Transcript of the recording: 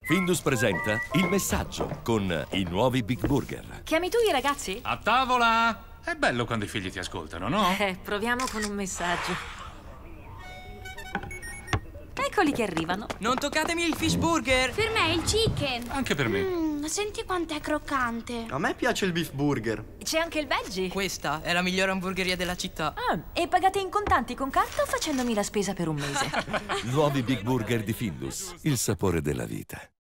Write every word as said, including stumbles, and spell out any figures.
Findus presenta Il Messaggio con i nuovi Big Burger. Chiami tu i ragazzi? A tavola! È bello quando i figli ti ascoltano, no? Eh, proviamo con un messaggio. Eccoli che arrivano. Non toccatemi il fish burger! Per me è il chicken. Anche per me. Mm, senti quanto è croccante. A me piace il beef burger. C'è anche il veggie. Questa è la migliore hamburgeria della città. Ah, e pagate in contanti con carta o facendomi la spesa per un mese? Nuovi Big Burger di Findus. Il sapore della vita.